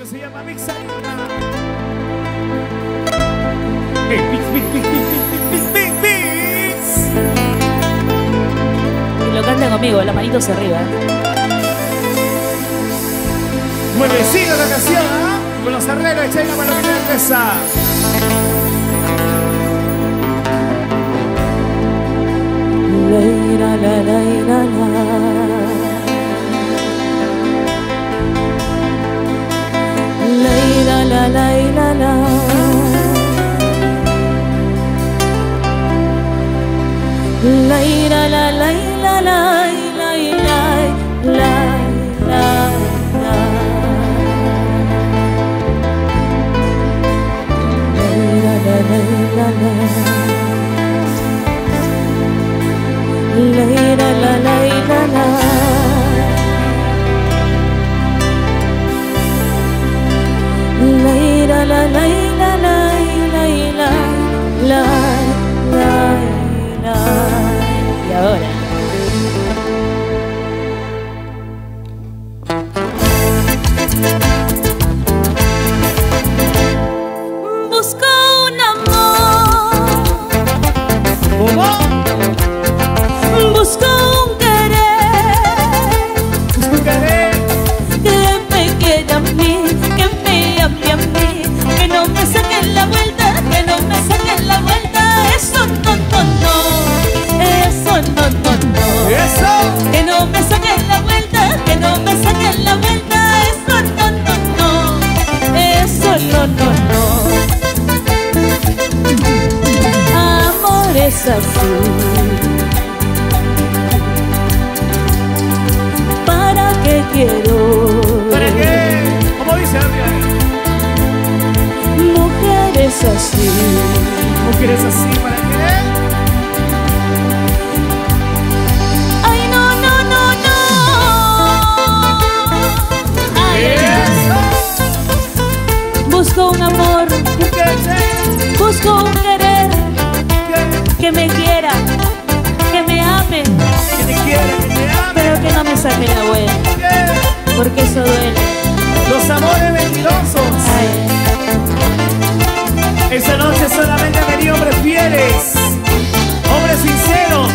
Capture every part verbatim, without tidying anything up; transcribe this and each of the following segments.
se llama Mixarina. Hey, mix, mix, mix, mix, mix, mix, mix. Y lo canta conmigo, las manitos arriba. Muevecito la canción, ¿eh? Con los arreglos de Chayla para lo que te empieza. La la la la la. La la la la la. La la la la la la la la la. La la la la la. La la la la la la la la la. Y ahora busco un amor. ¿Cómo? Busco un querer. Busco un querer. Que me quiera a mí, que me ame a mí, que no me saquen la vuelta, que no me saquen la vuelta. Eso no, no, no. Eso no, no, no. Eso. Que no me saquen la vuelta, que no me saquen la vuelta. Eso no, no, no. Eso no, no, no. Amor es así. ¿Para qué quiero? ¿Para qué? ¿Cómo dice Adrián? Mujeres así. ¿Mujeres así para qué? Ay, no, no, no, no. Ay, Eso. busco un amor, ¿Un querer? busco un querer, ¿Qué? que me quiera, que me ame, Que te quiera, que te ame. pero que no me saque la vuelta, ¿Qué? porque eso duele. Los amores mentirosos. Ay. Esa noche solamente han venido hombres fieles, hombres sinceros.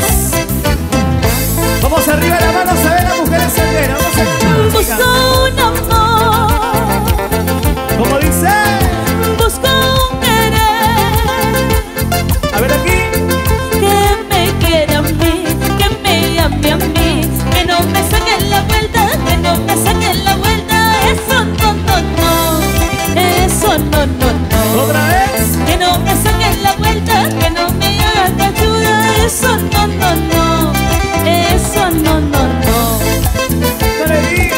Vamos arriba la mano a ver a mujeres solteras. Vamos a ver. Busco un amor, Como dice. busco un querer, A ver aquí. que me quiera a mí, que me ame a mí, que no me saquen la vuelta, que no me saquen la vuelta. Eso no, no, no. Eso no, no, no. Otra vez. Que no me saquen la vuelta, que no me hagan cachuda. Eso no, no, no. Eso no, no, no. No le digas.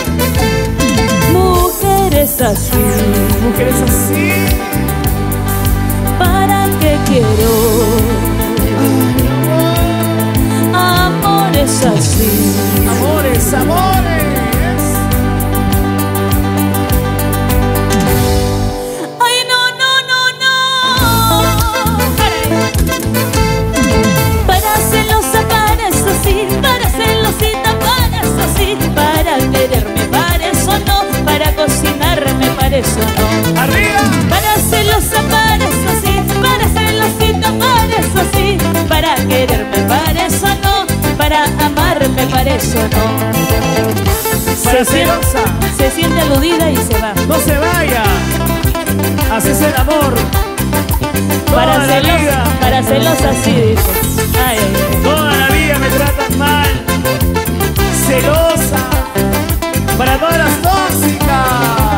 Mujeres así, Mujeres así. ¿para qué quiero? Amores así. Amores, amores. Ay, no, no, no, no. Para celosa, para eso sí, para celosita, para eso sí, para quererme, para eso no, para cocinarme, para eso no. Arriba. Para celosa, para eso sí, para celosita, para eso sí, para quererme, para eso no, para amarme, para eso no. Para Se siente, celosa. se siente aludida y se va. No se vaya. Haces el amor. Para Toda la celosa, vida. para celosa sí, dice. Ay, ay, ay. Toda la vida me tratan mal. Celosa. Para todas las tóxicas.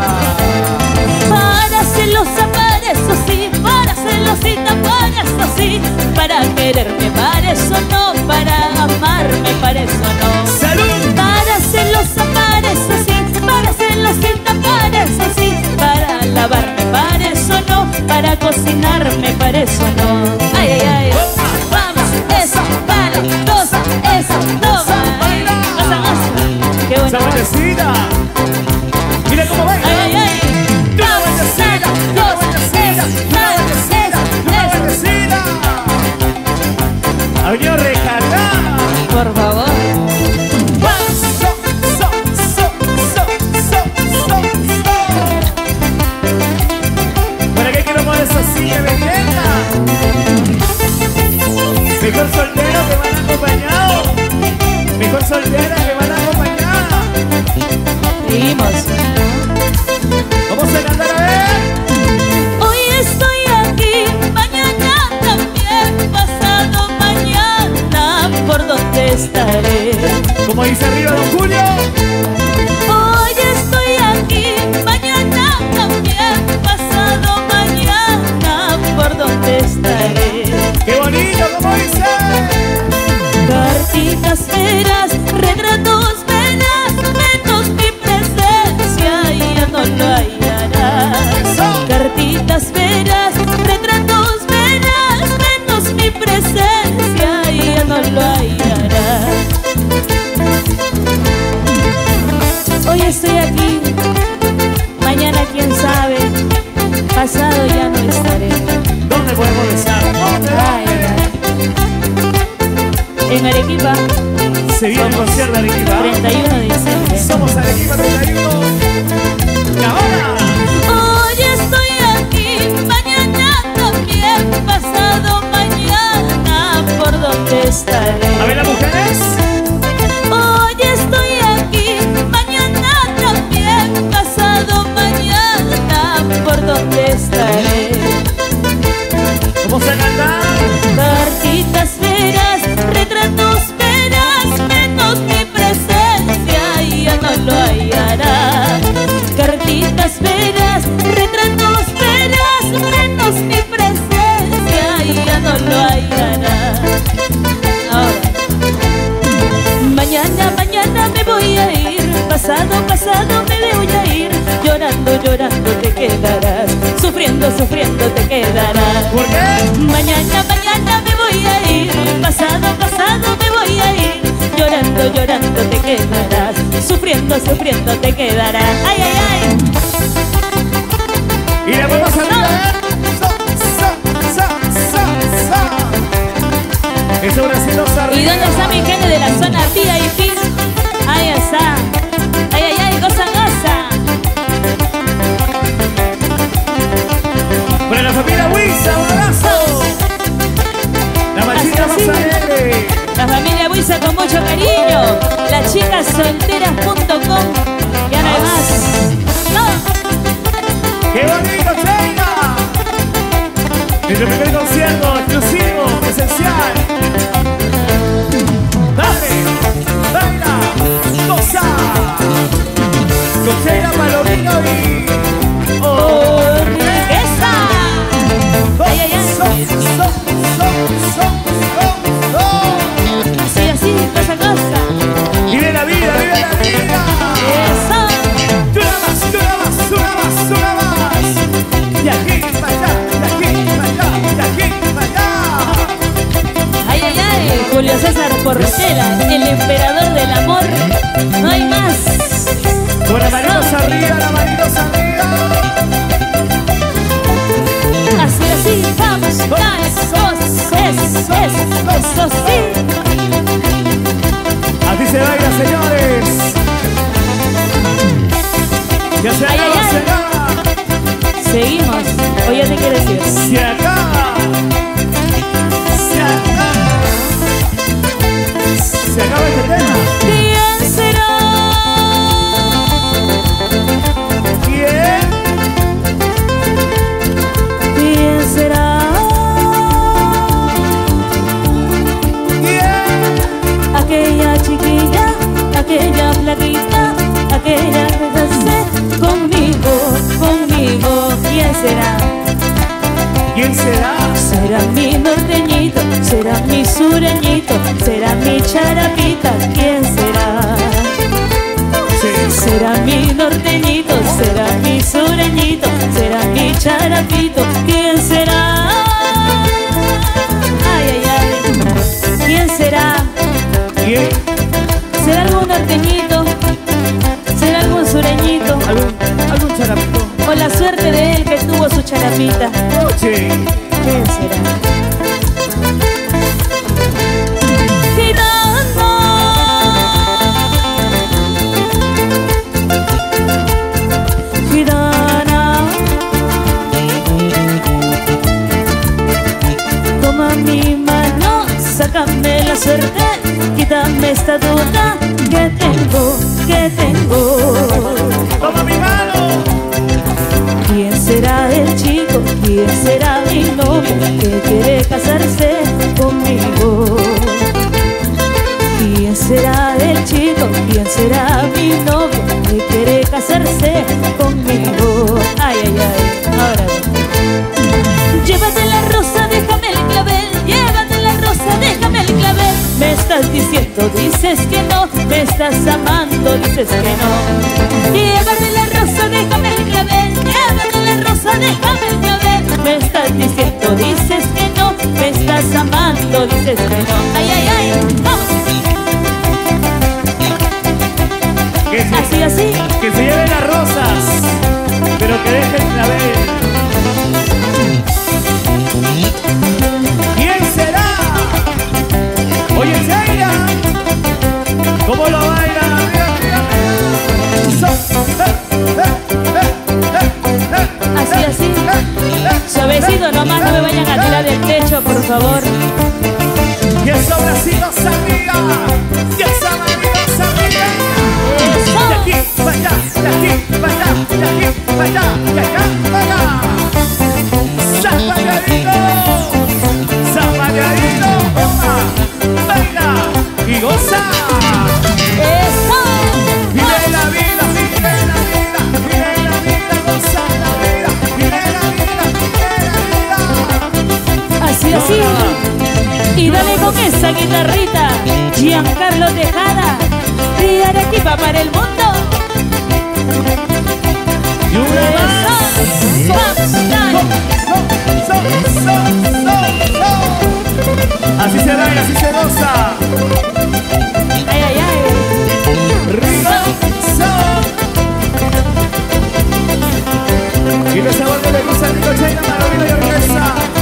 Para celosa, para eso sí, para celosita, para eso sí, para quererme, para eso no, para amarme, para eso no. ¡Salud! Para celosa, para eso sí, para celosita, para eso sí, para lavarme, para eso no, para cocinarme, para eso no. Ay, ay, ay. Vamos, eso, para, dos, eso, toma. Ay, goza, goza. Qué ¡Esa bueno. vueltecita! ¡Mira cómo baila! Ay, ay, ay. Vamos, eso, dos, eso, eso, ¡Una eso. vueltecita! ¡Ha venido recargada! Por favor. estoy aquí, mañana quién sabe, pasado ya no estaré. ¿Dónde podemos besar? ¿Dónde? Ay, ay. En Arequipa. Se viene el concierto de Arequipa. treinta y uno de diciembre. Somos Arequipa treinta y uno. Y ahora. Hoy estoy aquí, mañana también, pasado mañana, ¿por dónde estaré? A ver, las mujeres. Hoy estoy aquí, mañana también, pasado mañana, ¿por dónde estaré? Vamos a cantar. Cartitas verás, retratos verás, menos mi presencia y ya no lo hallarás. Cartitas verás, retratos verás, menos mi presencia y ya no lo hallarás. Ahora. Mañana, mañana me voy a ir, pasado, pasado me voy a ir, llorando, llorando te quedarás, sufriendo, sufriendo te quedarás. ¿Por qué? Mañana, mañana me voy a ir, pasado, pasado me voy a ir, llorando, llorando te quedarás, sufriendo, sufriendo te quedarás. Ay, ay, ay. Y la vamos a ver. Sa, sa, sa, sa, sa. Eso brasilos arriba. ¿Y dónde está mi gente de la zona V I P? Ahí está. Ay, ay, ay, goza, goza. Para la familia Huiza, un abrazo. La machita Así, más así. alegre. La familia Huiza con mucho cariño. Las chicas solteras punto com. Ya no hay más. No. ¡Qué bonito, Cheina! Nuestro primer concierto exclusivo, presencial. Dale, baila, goza. Con Cheina Palomino y... ¡Orquesta! Ay, ay, ay. So, so, so, so, so, so. Así, así, cosa, cosa. Vive la vida, vive la vida. Eso. Tú una más, tú una más, una más, una más. De aquí para allá, de aquí para allá, de aquí para allá. Ay, ay, ay. Julio César Portela, el emperador del amor. No hay más. Con las manitos arriba, las manitos arriba. Así, así, vamos, vamos, eso, eso, eso, sí. Así se baila, señores. Ya se Ay, ay, acaba, ay. se acaba. Seguimos. Oye, ¿te quieres decir? Se acaba. Se acaba. Se acaba este tema. ¿Quién será? ¿Quién? ¿Quién será? ¿Quién? Aquella chiquilla, aquella flaquita, aquella que hace conmigo, conmigo. ¿Quién será? ¿Quién será? Será mi norteñito, será mi sureñito, será mi charapita. ¿Quién será? Sí. Será mi norteñito, será mi sureñito, será mi charapito. ¿Quién será? Ay, ay, ay. ¿Quién será? ¿Quién? ¿Será algún norteñito? ¿Será algún sureñito? ¿Algún, algún charapito? ¿O la suerte de él que tuvo su charapita? Sí. ¿Quién será? Gitana, gitana, toma mi mano, sácame la suerte, quítame esta duda que tengo, que tengo. Toma mi mano. ¿Quién será el chico? ¿Quién será mi novio que quiere casarse conmigo? ¿Quién será el chico? ¿Quién será mi novio que quiere casarse conmigo? Ay, ay, ay, ahora llévate la rosa, déjame el clavel. Llévate la rosa, déjame el clavel. Me estás diciendo, dices que no. Me estás amando, dices que no. Llévate la rosa, déjame el clavel. Llévate la rosa, déjame el clavel. Me estás diciendo, dices que no. Me estás amando, dices que no. Ay, ay, ay, vamos. Que se, Así, así. que se que deje el clavel. ¿Quién será? Oye, Sheila, ¿cómo lo baila? Mira, mira, mira. So, eh, eh, eh, eh, eh, Así, así. eh, eh, Suavecito nomás, no me vayan a tirar del techo, por favor. Y esos bracitos arriba, y esa manita arriba. Eso. De aquí para allá, de aquí para allá, de aquí para allá, de acá para allá. Zapalladito, zapalladito, toma, baila y goza. Eso. Vive la vida, vive la vida, vive la vida, goza la vida, vive la vida, vive la vida. Así, así. Y dale con esa guitarrita, Giancarlo Tejada, de Arequipa para el mundo. Y una más. Eso. Vamos, dale. So, so, so, so, so. Así se baila, así se goza. Ay, ay, ay. Rico, so. Y los sabores de gusa, rico, Sheila, Maravilla y Orquesta.